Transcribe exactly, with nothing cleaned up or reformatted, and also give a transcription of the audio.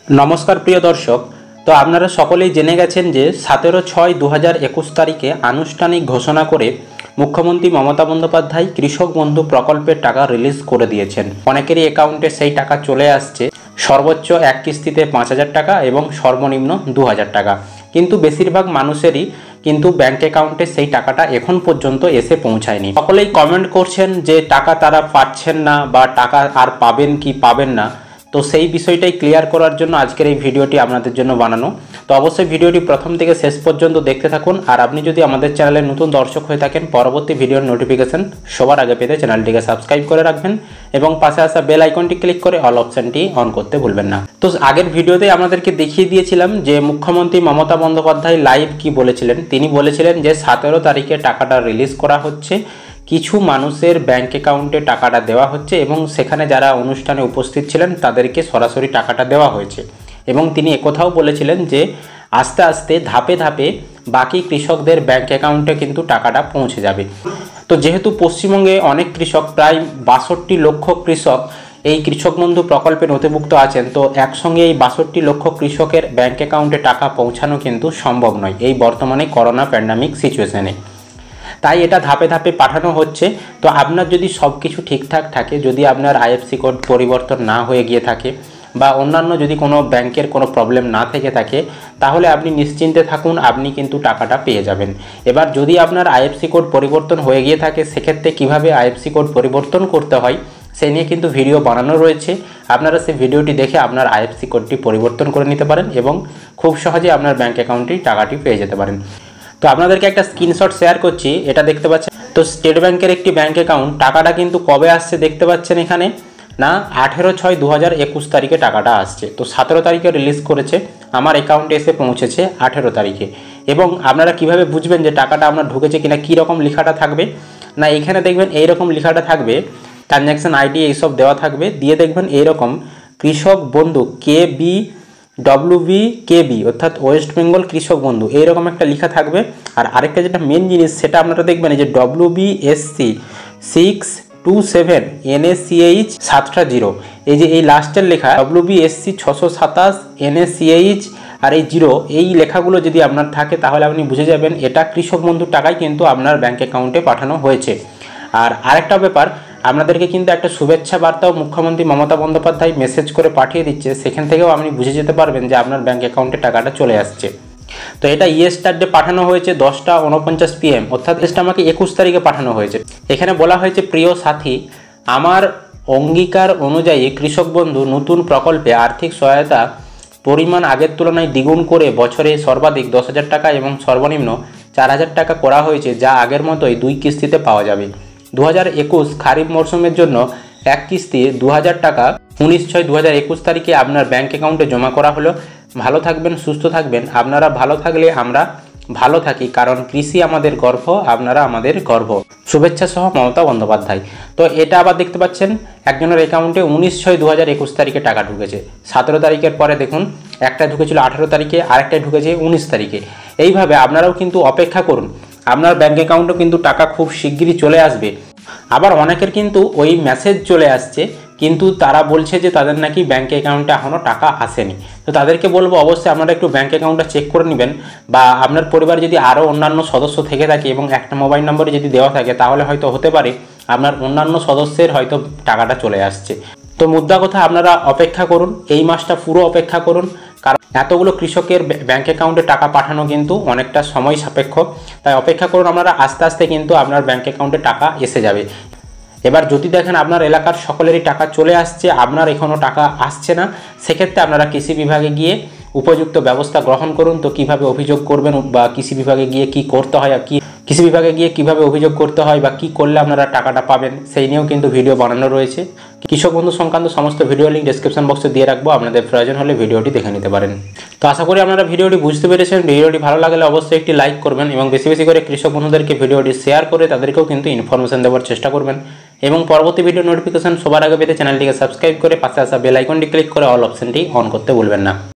नमस्कार प्रिय दर्शक। तो आपनारा सकलेई जेने गेछेन जे सतेरो छय दो हज़ार एकुश तारीखे आनुष्ठानिक घोषणा करे मुख्यमंत्री ममता बंदोपाध्याय कृषक बंधु प्रकल्पेर टाका रिलिज करे दिएछेन। अनेकेरই अ্যাকাউন্টে সেই টাকা চলে আসছে। सर्वोच्च एक किस्तिते पाँच हज़ार टाका एवं सर्वनिम्न दो हज़ार टाका, किन्तु बेशिरभाग मानुषेरই কিন্তু ব্যাংক অ্যাকাউন্টে সেই টাকাটা এখন পর্যন্ত এসে পৌঁছায়নি। সকলেই কমেন্ট করছেন যে টাকা তারা পাচ্ছেন না বা টাকা আর পাবেন কি পাবেন না। তো সেই বিষয়টাই ক্লিয়ার করার জন্য আজকের এই ভিডিওটি আপনাদের জন্য বানানো। তো অবশ্যই ভিডিওটি প্রথম থেকে শেষ পর্যন্ত দেখতে থাকুন। আর আপনি যদি আমাদের চ্যানেলে নতুন দর্শক হয়ে থাকেন, পরবর্তী ভিডিওর নোটিফিকেশন সবার আগে পেতে চ্যানেলটিকে সাবস্ক্রাইব করে রাখবেন এবং পাশে আসা বেল আইকনটি ক্লিক করে অল অপশনটি অন করতে ভুলবেন না। তো আগের ভিডিওতে আপনাদেরকে দেখিয়ে দিয়েছিলাম যে মুখ্যমন্ত্রী মমতা বন্দ্যোপাধ্যায় লাইভ কি বলেছিলেন। তিনি বলেছিলেন যে সতেরো তারিখে টাকাটা রিলিজ করা হচ্ছে, কিছু মানুষের ব্যাংক অ্যাকাউন্টে টাকাটা দেওয়া হচ্ছে এবং সেখানে যারা অনুষ্ঠানে উপস্থিত ছিলেন তাদেরকে সরাসরি টাকাটা দেওয়া হয়েছে। এবং তিনি একথাও বলেছিলেন যে আস্তে আস্তে ধাপে ধাপে বাকি কৃষকদের ব্যাংক অ্যাকাউন্টে কিন্তু টাকাটা পৌঁছে যাবে। তো যেহেতু পশ্চিমবঙ্গে অনেক কৃষক, প্রায় বাষট্টি লক্ষ কৃষক এই কৃষক বন্ধু প্রকল্পে নথিভুক্ত আছেন, তো একসঙ্গে এই বাষট্টি লক্ষ কৃষকের ব্যাংক অ্যাকাউন্টে টাকা পৌঁছানো কিন্তু সম্ভব নয় এই বর্তমানে করোনা প্যান্ডামিক সিচুয়েশনে। তাই এটা ধাপে ধাপে পাঠানো হচ্ছে। তো আপনার যদি সব কিছু ঠিকঠাক থাকে, যদি আপনার আইএফসি কোড পরিবর্তন না হয়ে গিয়ে থাকে বা অন্যান্য যদি কোনো ব্যাংকের কোনো প্রবলেম না থেকে থাকে, তাহলে আপনি নিশ্চিন্তে থাকুন, আপনি কিন্তু টাকাটা পেয়ে যাবেন। এবার যদি আপনার আইএফসি কোড পরিবর্তন হয়ে গিয়ে থাকে, সেক্ষেত্রে কীভাবে আইএফসি কোড পরিবর্তন করতে হয় সেই নিয়ে কিন্তু ভিডিও বানানো রয়েছে। আপনারা সেই ভিডিওটি দেখে আপনার আইএফসি কোডটি পরিবর্তন করে নিতে পারেন এবং খুব সহজে আপনার ব্যাংক অ্যাকাউন্টে টাকাটি পেয়ে যেতে পারেন। তো আপনাদেরকে একটা স্ক্রিনশট শেয়ার করছি, এটা দেখতে পাচ্ছেন। তো স্টেট ব্যাংকের একটি ব্যাংক অ্যাকাউন্ট, টাকাটা কিন্তু কবে আসছে দেখতে পাচ্ছেন এখানে না, আঠেরো ছয় দু হাজার একুশ তারিখে টাকাটা আসছে। তো সতেরো তারিখে রিলিজ করেছে, আমার অ্যাকাউন্টে এসে পৌঁছেছে আঠেরো তারিখে। এবং আপনারা কিভাবে বুঝবেন যে টাকাটা আপনার ঢুকেছে কিনা, কীরকম লেখাটা থাকবে না, এখানে দেখবেন এইরকম লেখাটা থাকবে, ট্রানজ্যাকশন আইডি এইসব দেওয়া থাকবে, দিয়ে দেখবেন এইরকম কৃষক বন্ধু K B W B K B অর্থাৎ ওয়েস্ট বেঙ্গল কৃষক বন্ধু এইরকম একটা লেখা থাকবে। আর আরেকটা যেটা মেন জিনিস সেটা আপনারা দেখবেন এই যে W B S C six two seven N A C H সাতটা জিরো, এই যে এই লাস্টের লেখা ডব্লিউ বি এস সি ছশো সাতাশ এন এ সি এইচ আর এই জিরো, এই লেখাগুলো যদি আপনার থাকে তাহলে আপনি বুঝে যাবেন এটা কৃষক বন্ধুর টাকাই কিন্তু আপনার ব্যাঙ্ক অ্যাকাউন্টে পাঠানো হয়েছে। আর আরেকটা ব্যাপার, আপনাদেরকে কিন্তু একটা শুভেচ্ছা বার্তাও মুখ্যমন্ত্রী মমতা বন্দ্যোপাধ্যায় মেসেজ করে পাঠিয়ে দিচ্ছে, সেখান থেকেও আপনি বুঝে যেতে পারবেন যে আপনার ব্যাঙ্ক অ্যাকাউন্টে টাকাটা চলে আসছে। তো এটা ইয়েস্টারডে পাঠানো হয়েছে দশটা উনপঞ্চাশ পিএম, অর্থাৎ এটা আমাকে একুশ তারিখে পাঠানো হয়েছে। এখানে বলা হয়েছে, প্রিয় সাথী, আমার অঙ্গীকার অনুযায়ী কৃষক বন্ধু নতুন প্রকল্পে আর্থিক সহায়তা পরিমাণ আগের তুলনায় দ্বিগুণ করে বছরে সর্বাধিক দশ হাজার টাকা এবং সর্বনিম্ন চার হাজার টাকা করা হয়েছে, যা আগের মতোই দুই কিস্তিতে পাওয়া যাবে। দু হাজার একুশ খারিফ মরশুমের জন্য এক কিস্তি দু হাজার টাকা উনিশ ছয় দু হাজার একুশ তারিখে আপনার ব্যাঙ্ক অ্যাকাউন্টে জমা করা হলো। ভালো থাকবেন, সুস্থ থাকবেন। আপনারা ভালো থাকলে আমরা ভালো থাকি, কারণ কৃষি আমাদের গর্ব, আপনারা আমাদের গর্ব। শুভেচ্ছা সহ মমতা বন্দ্যোপাধ্যায়। তো এটা আবার দেখতে পাচ্ছেন একজনের অ্যাকাউন্টে উনিশ ছয় দু হাজার একুশ তারিখে টাকা ঢুকেছে। সতেরো তারিখের পরে দেখুন একটা ঢুকেছিল আঠেরো তারিখে, আরেকটাই ঢুকেছে উনিশ তারিখে। এইভাবে আপনারাও কিন্তু অপেক্ষা করুন, আপনার ব্যাঙ্ক অ্যাকাউন্টে কিন্তু টাকা খুব শিগগিরই চলে আসবে। আবার অনেকের কিন্তু ওই মেসেজ চলে আসছে, কিন্তু তারা বলছে যে তাদের নাকি ব্যাঙ্ক অ্যাকাউন্টে এখনও টাকা আসেনি। তো তাদেরকে বলবো অবশ্যই আপনারা একটু ব্যাঙ্ক অ্যাকাউন্টটা চেক করে নেবেন, বা আপনার পরিবারে যদি আরও অন্যান্য সদস্য থেকে থাকে এবং একটা মোবাইল নম্বরে যদি দেওয়া থাকে তাহলে হয়তো হতে পারে আপনার অন্যান্য সদস্যের হয়তো টাকাটা চলে আসছে। তো মুদ্রা কথা, আপনারা অপেক্ষা করুন, এই মাসটা পুরো অপেক্ষা করুন, কারণ এতগুলো কৃষকের ব্যাঙ্ক অ্যাকাউন্টে টাকা পাঠানো কিন্তু অনেকটা সময় সাপেক্ষ। তাই অপেক্ষা করুন, আপনারা আস্তে আস্তে কিন্তু আপনার ব্যাঙ্ক অ্যাকাউন্টে টাকা এসে যাবে। এবার যদি দেখেন আপনার এলাকার সকলেরই টাকা চলে আসছে, আপনার এখনও টাকা আসছে না, সেক্ষেত্রে আপনারা কৃষি বিভাগে গিয়ে উপযুক্ত ব্যবস্থা গ্রহণ করুন। তো কিভাবে অভিযোগ করবেন বা কৃষি বিভাগে গিয়ে কি করতে হয়, আর কি কৃষি বিভাগে গিয়ে কিভাবে অভিযোগ করতে হয় বা কি করলে আপনারা টাকাটা পাবেন সেই নিয়েও কিন্তু ভিডিও বানানো রয়েছে। কৃষক বন্ধু সংক্রান্ত সমস্ত ভিডিও লিঙ্ক ডেসক্রিপশন বক্সে দিয়ে রাখবো, আপনাদের প্রয়োজন হলে ভিডিওটি দেখে নিতে পারেন। তো আশা করি আপনারা ভিডিওটি বুঝতে পেরেছেন। ভিডিওটি ভালো লাগলে অবশ্যই একটি লাইক করবেন এবং বেশি বেশি করে কৃষক বন্ধুদেরকে ভিডিওটি শেয়ার করে তাদেরকেও কিন্তু ইনফরমেশন দেওয়ার চেষ্টা করবেন। এবং পরবর্তী ভিডিও নোটিফিকেশন সবার আগে পেতে চ্যানেলটিকে সাবস্ক্রাইব করে পাশে আসা বেল আইকনটি ক্লিক করে অল অপশনটি অন করতে ভুলবেন না।